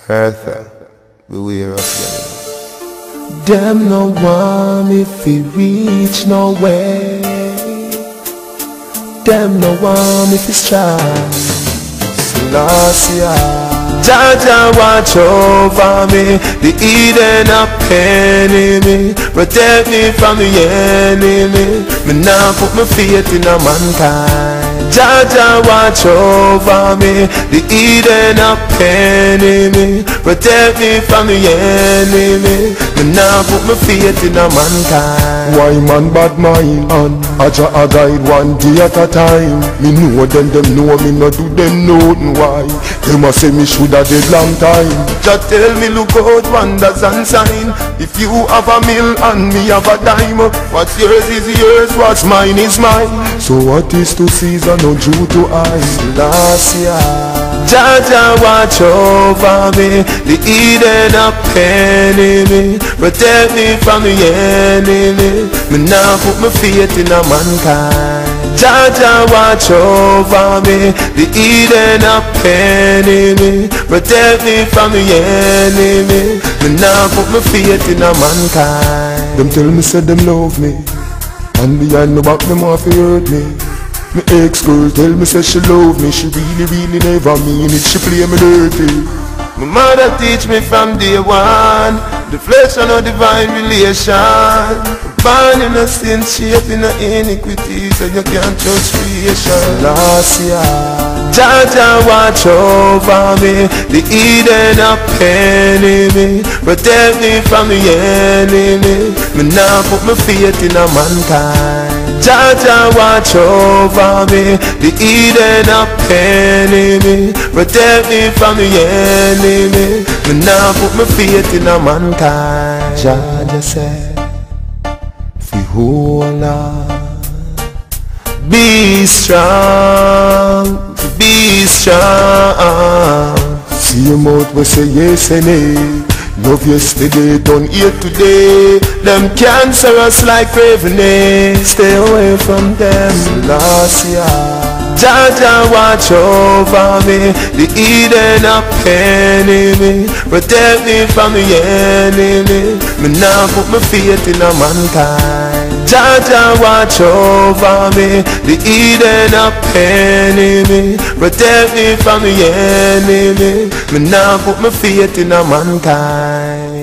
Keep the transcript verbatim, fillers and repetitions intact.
Eartha, beware of them. Them no want me fi reach nowhere. Them no want me fi strive. Selassie, Jaja watch over me. The Eden of enemy, protect me from the enemy. Me now put my faith in a mankind. Jaja watch over me. The Eden of enemy, protect me from the enemy. Me now put my faith in a mankind. Why man bad mind? And Aja a guide one day at a time. Me know them, them know me, no do them nothing. Why? Them a say me shoulda dead long time. Just tell me look out wonders and sign. If you have a mill and me have a dime, what's yours is yours, what's mine is mine. So what is to Caesar, no Jew to I? Selassie, Jaja watch over me. The Eden of enemy, protect me from the enemy. Me now put my faith in a mankind. Jaja watch over me. The Eden of enemy, protect me from the enemy. Me now put my faith in a mankind. Them tell me say them love me, and behind my back them want to hurt me. My ex-girl tell me say she love me. She really, really never mean it. She play me dirty. My mother teach me from day one, the flesh and no divine relation. Born in a sin, shaped in a iniquity, so you can't trust creation. Selassie, Jaja watch over me. The Eden of enemy, protect me from the enemy. Me now put my faith in a mankind. Jaja watch over me. The Eden of enemy, protect me from the enemy. Me now put my faith in a mankind. Jaja said, hold on, be strong, be strong. See your mouth we say yes and nay. Love yesterday, done here today. Them cancerous like ravening, stay away from them. Selassie, Jaja watch over me. The Eden of enemy, protect me from the enemy. Me now put my faith in a mankind. Jaja watch over me. The Eden of enemy, protect me from the enemy. Me now put my faith in a mankind.